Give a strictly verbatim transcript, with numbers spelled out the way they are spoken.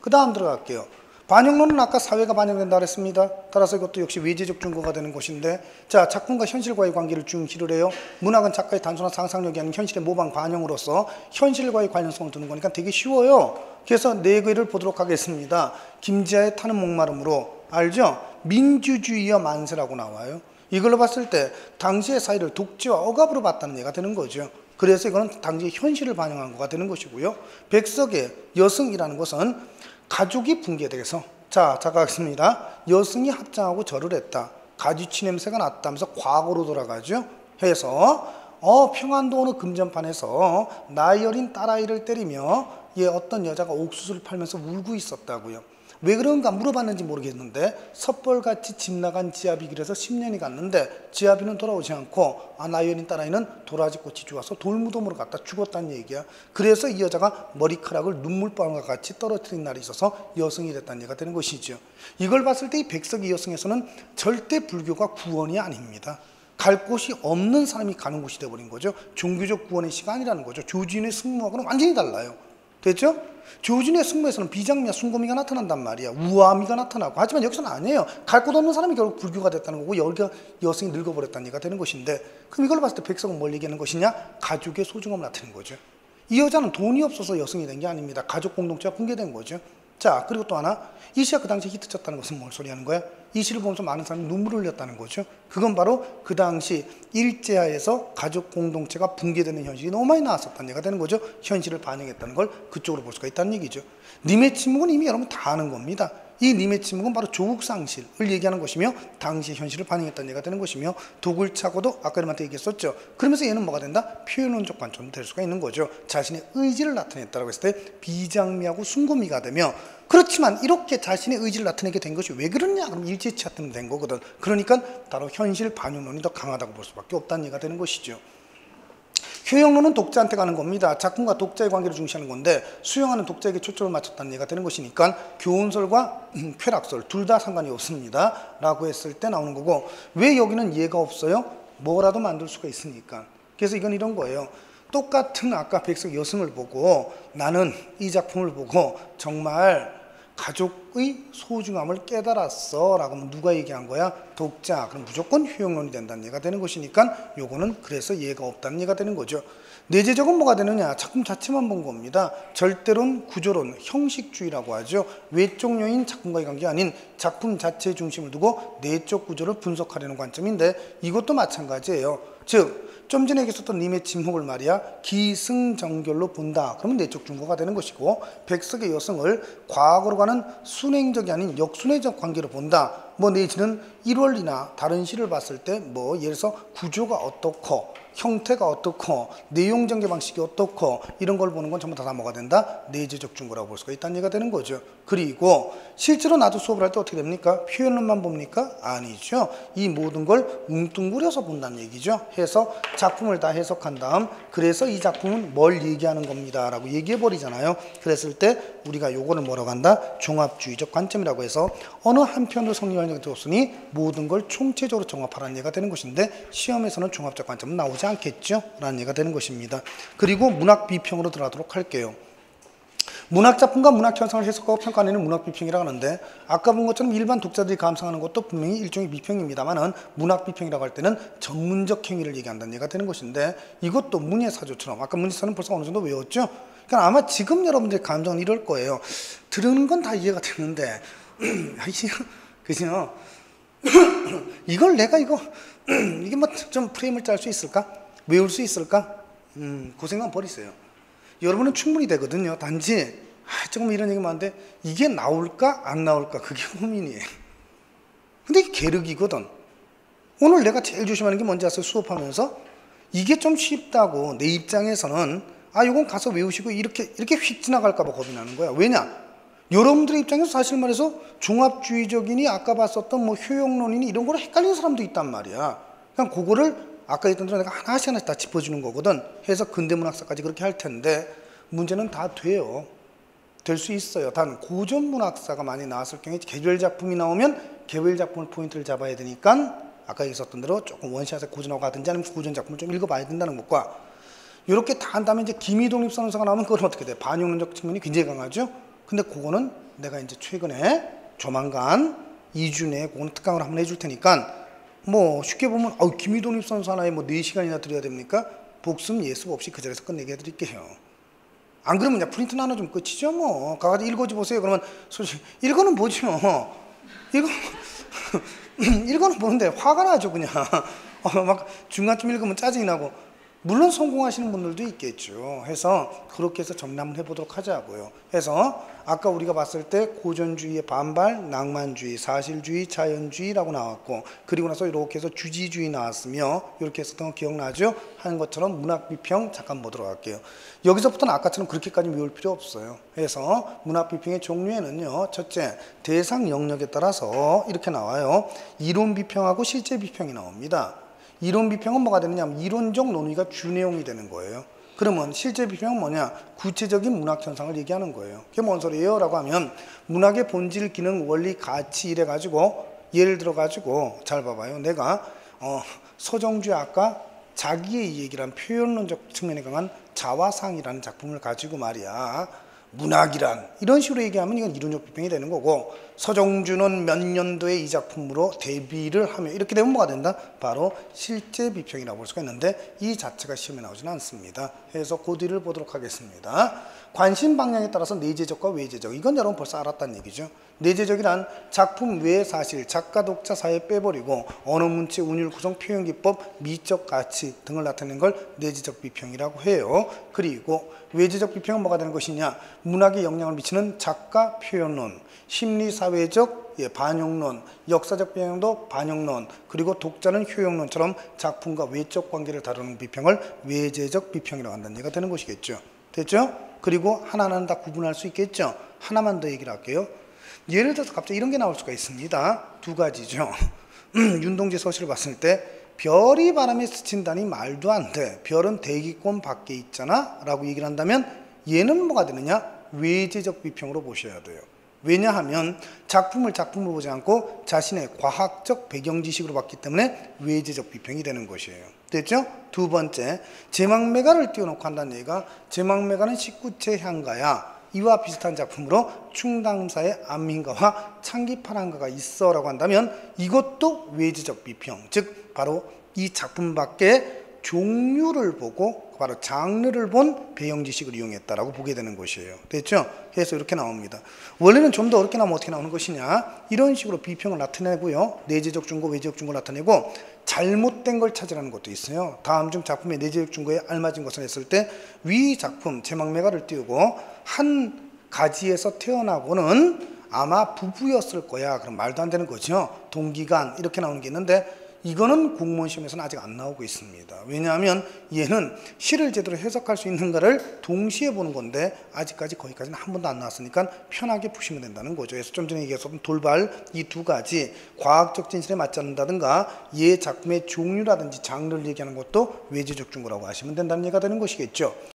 그 다음 들어갈게요. 반영론은 아까 사회가 반영된다 그랬습니다. 따라서 이것도 역시 외재적 증거가 되는 것인데, 자, 작품과 현실과의 관계를 중시를 해요. 문학은 작가의 단순한 상상력이 아닌 현실의 모방 반영으로서 현실과의 관련성을 두는 거니까 되게 쉬워요. 그래서 네 개를 보도록 하겠습니다. 김지아의 타는 목마름으로, 알죠? 민주주의와 만세라고 나와요. 이걸로 봤을 때 당시의 사회를 독재와 억압으로 봤다는 얘기가 되는 거죠. 그래서 이거는 당시의 현실을 반영한 거가 되는 것이고요. 백석의 여승이라는 것은 가족이 붕괴돼서, 자, 자가겠습니다. 여승이 합장하고 절을 했다. 가지치 냄새가 났다면서 과거로 돌아가죠. 해서 어 평안도 어느 금전판에서 나이 어린 딸아이를 때리며 얘 어떤 여자가 옥수수를 팔면서 울고 있었다고요. 왜 그런가 물어봤는지 모르겠는데 섣벌같이 집 나간 지아비 길에서 십 년이 갔는데 지아비는 돌아오지 않고 아 나이 어린 딸아이는 도라지 꽃이 죽어서 돌무덤으로 갔다 죽었다는 얘기야. 그래서 이 여자가 머리카락을 눈물방울과 같이 떨어뜨린 날이 있어서 여승이 됐다는 얘기가 되는 것이죠. 이걸 봤을 때 이 백석이 여승에서는 절대 불교가 구원이 아닙니다. 갈 곳이 없는 사람이 가는 곳이 되어버린 거죠. 종교적 구원의 시간이라는 거죠. 조진의 승무하고는 완전히 달라요. 됐죠? 조진의 승무에서는 비장미와 숭고미가 나타난단 말이야. 우아미가 나타나고. 하지만 여기서는 아니에요. 갈 곳 없는 사람이 결국 불교가 됐다는 거고 여기가 여성이 늙어버렸다는 얘기가 되는 것인데, 그럼 이걸 봤을 때 백석은 뭘 얘기하는 것이냐? 가족의 소중함을 나타내는 거죠. 이 여자는 돈이 없어서 여성이 된 게 아닙니다. 가족 공동체가 붕괴된 거죠. 자, 그리고 또 하나, 이 시가 그 당시에 히트쳤다는 것은 뭘 소리 하는 거야? 이 시를 보면서 많은 사람이 눈물을 흘렸다는 거죠. 그건 바로 그 당시 일제하에서 가족 공동체가 붕괴되는 현실이 너무 많이 나왔었다는 얘기가 되는 거죠. 현실을 반영했다는 걸 그쪽으로 볼 수가 있다는 얘기죠. 님의 침묵은 이미 여러분 다 아는 겁니다. 이 님의 침묵은 바로 조국상실을 얘기하는 것이며 당시 현실을 반영했다는 얘기가 되는 것이며, 독을 차고도 아까 여러분한테 얘기했었죠. 그러면서 얘는 뭐가 된다? 표현론적 관점이 될 수가 있는 거죠. 자신의 의지를 나타냈다고 했을 때 비장미하고 숭고미가 되며, 그렇지만 이렇게 자신의 의지를 나타내게 된 것이 왜 그러냐? 그럼 일제치하 때문에 된 거거든. 그러니까 바로 현실 반영론이 더 강하다고 볼 수밖에 없다는 얘기가 되는 것이죠. 효용론은 독자한테 가는 겁니다. 작품과 독자의 관계를 중시하는 건데 수용하는 독자에게 초점을 맞췄다는 얘기가 되는 것이니까 교훈설과 쾌락설 둘 다 상관이 없습니다 라고 했을 때 나오는 거고, 왜 여기는 예가 없어요? 뭐라도 만들 수가 있으니까. 그래서 이건 이런 거예요. 똑같은 아까 백석 여승을 보고 나는 이 작품을 보고 정말 가족의 소중함을 깨달았어 라고 하면 누가 얘기한 거야? 독자. 그럼 무조건 효용론이 된다는 얘기가 되는 것이니까 요거는 그래서 예가 없다는 얘기가 되는 거죠. 내재적은 뭐가 되느냐? 작품 자체만 본 겁니다. 절대론, 구조론, 형식주의라고 하죠. 외적 요인 작품과의 관계 아닌 작품 자체의 중심을 두고 내적 구조를 분석하려는 관점인데 이것도 마찬가지예요. 즉 좀 전에 얘기했었던 님의 침묵을 말이야 기승전결로 본다. 그러면 내적 중거가 되는 것이고, 백석의 여성을 과거로 가는 순행적이 아닌 역순회적 관계로 본다. 뭐 내지는 일월이나 다른 시를 봤을 때 뭐 예를 들어서 구조가 어떻고 형태가 어떻고 내용 전개 방식이 어떻고 이런 걸 보는 건 전부 다 뭐가 된다? 내재적 중거라고 볼 수가 있다는 얘기가 되는 거죠. 그리고 실제로 나도 수업을 할 때 어떻게 됩니까? 표현론만 봅니까? 아니죠. 이 모든 걸 뭉뚱그려서 본다는 얘기죠. 해서 작품을 다 해석한 다음 그래서 이 작품은 뭘 얘기하는 겁니다 라고 얘기해 버리잖아요. 그랬을 때 우리가 요거를 뭐라고 한다? 종합주의적 관점이라고 해서 어느 한편으로 성립하는 게 없으니 모든 걸 총체적으로 종합하라는 얘기가 되는 것인데, 시험에서는 종합적 관점은 나오지 않겠죠? 라는 얘기가 되는 것입니다. 그리고 문학 비평으로 들어가도록 할게요. 문학작품과 문학현상을 해석하고 평가하는 문학비평이라고 하는데, 아까 본 것처럼 일반 독자들이 감상하는 것도 분명히 일종의 비평입니다만은 문학비평이라고 할 때는 전문적 행위를 얘기한다는 얘기가 되는 것인데, 이것도 문예사조처럼 아까 문예사는 벌써 어느 정도 외웠죠? 그러니까 아마 지금 여러분들의 감정은 이럴 거예요. 들은 건 다 이해가 되는데 그죠? 이걸 내가 이거 이게 뭐 좀 프레임을 짤 수 있을까? 외울 수 있을까? 음, 그 생각 버리세요. 여러분은 충분히 되거든요. 단지 아, 조금 이런 얘기만 하는데 이게 나올까 안 나올까 그게 고민이에요. 근데 이게 계륵이거든. 오늘 내가 제일 조심하는 게 뭔지 아세요? 수업하면서 이게 좀 쉽다고 내 입장에서는 아 이건 가서 외우시고 이렇게 이렇게 휙 지나갈까 봐 겁이 나는 거야. 왜냐? 여러분들의 입장에서 사실 말해서 종합주의적이니 아까 봤었던 뭐 효용론이니 이런 거를 헷갈리는 사람도 있단 말이야. 그냥 그거를 아까 했던 대로 내가 하나씩 하나씩 다 짚어주는 거거든. 해서 근대문학사까지 그렇게 할 텐데 문제는 다 돼요. 될 수 있어요. 단 고전문학사가 많이 나왔을 경우에 개별 작품이 나오면 개별 작품을 포인트를 잡아야 되니까 아까 얘기했었던 대로 조금 원샷에 고전하고 가든지 아니면 고전 작품을 좀 읽어봐야 된다는 것과, 이렇게 다 한 다음에 이제 기미독립선언서가 나오면 그건 어떻게 돼? 반영론적 측면이 굉장히 강하죠. 근데 그거는 내가 이제 최근에 조만간 이 주 내에 그건 특강을 한번 해줄 테니까 뭐 쉽게 보면 아우 김희돈입 선수 하나에 뭐 네 시간이나 드려야 됩니까? 복습 예습 없이 그 자리에서 끝내게 해드릴게요. 안 그러면 그냥 프린트 하나 좀 끝이죠 뭐. 가서 읽어지 보세요. 그러면 솔직히 읽어는 보죠. 읽어 읽어는 보는데 화가 나죠 그냥. 어, 막 중간쯤 읽으면 짜증이 나고. 물론 성공하시는 분들도 있겠죠. 해서 그렇게 해서 정리 한번 해보도록 하자고요. 해서 아까 우리가 봤을 때 고전주의의 반발, 낭만주의, 사실주의, 자연주의라고 나왔고, 그리고 나서 이렇게 해서 주지주의 나왔으며, 이렇게 했었던 거 기억나죠? 하는 것처럼 문학비평 잠깐 보도록 할게요. 여기서부터는 아까처럼 그렇게까지 외울 필요 없어요. 그래서 문학비평의 종류에는요, 첫째, 대상 영역에 따라서 이렇게 나와요. 이론 비평하고 실제 비평이 나옵니다. 이론 비평은 뭐가 되느냐 하면 이론적 논의가 주내용이 되는 거예요. 그러면 실제 비평은 뭐냐? 구체적인 문학 현상을 얘기하는 거예요. 그게 뭔 소리예요? 라고 하면 문학의 본질, 기능, 원리, 가치 이래 가지고 예를 들어 가지고 잘 봐봐요. 내가 어, 서정주의 아까 자기의 얘기를 한 표현론적 측면에 강한 자화상이라는 작품을 가지고 말이야. 문학이란 이런 식으로 얘기하면 이건 이론적 비평이 되는 거고, 서정주는 몇 년도에 이 작품으로 데뷔를 하며 이렇게 되면 뭐가 된다? 바로 실제 비평이라고 볼 수가 있는데 이 자체가 시험에 나오지는 않습니다. 그래서 그 뒤를 보도록 하겠습니다. 관심 방향에 따라서 내재적과 외재적, 이건 여러분 벌써 알았다는 얘기죠. 내재적이란 작품 외의 사실, 작가, 독자 사이에 빼버리고 언어, 문체, 운율, 구성, 표현 기법, 미적 가치 등을 나타내는 걸 내재적 비평이라고 해요. 그리고 외재적 비평은 뭐가 되는 것이냐? 문학에 영향을 미치는 작가 표현론, 심리사회적 예, 반영론, 역사적 배경도 반영론, 그리고 독자는 효용론처럼 작품과 외적 관계를 다루는 비평을 외재적 비평이라고 한다는 얘기가 되는 것이겠죠. 됐죠? 그리고 하나는 다 구분할 수 있겠죠. 하나만 더 얘기를 할게요. 예를 들어서 갑자기 이런 게 나올 수가 있습니다. 두 가지죠. 윤동지 서시를 봤을 때 별이 바람에 스친다니 말도 안 돼. 별은 대기권 밖에 있잖아 라고 얘기를 한다면 얘는 뭐가 되느냐? 외재적 비평으로 보셔야 돼요. 왜냐하면 작품을 작품으로 보지 않고 자신의 과학적 배경 지식으로 봤기 때문에 외재적 비평이 되는 것이에요. 됐죠? 두 번째, 제망매가를 띄워놓고 한다는 얘기가 제망매가는 십구체 향가야. 이와 비슷한 작품으로 충당사의 안민가와 창기파랑가가 있어 라고 한다면 이것도 외재적 비평, 즉 바로 이 작품 밖에 종류를 보고 바로 장르를 본 배경 지식을 이용했다라고 보게 되는 것이에요. 됐죠? 그래서 이렇게 나옵니다. 원래는 좀 더 어렵게 나오면 어떻게 나오는 것이냐? 이런 식으로 비평을 나타내고요. 내재적 증거, 외재적 증거를 나타내고 잘못된 걸 찾으라는 것도 있어요. 다음 중 작품의 내재적 증거에 알맞은 것을 했을 때 위 작품 제망매가를 띄우고 한 가지에서 태어나고는 아마 부부였을 거야. 그럼 말도 안 되는 거죠. 동기간 이렇게 나오는 게 있는데 이거는 공무원 시험에서는 아직 안 나오고 있습니다. 왜냐하면 얘는 시를 제대로 해석할 수 있는가를 동시에 보는 건데 아직까지 거기까지는 한 번도 안 나왔으니까 편하게 푸시면 된다는 거죠. 그래서 좀 전에 얘기했었던 돌발 이 두 가지 과학적 진실에 맞지 않는다든가 얘 작품의 종류라든지 장르를 얘기하는 것도 외재적 증거라고 하시면 된다는 얘기가 되는 것이겠죠.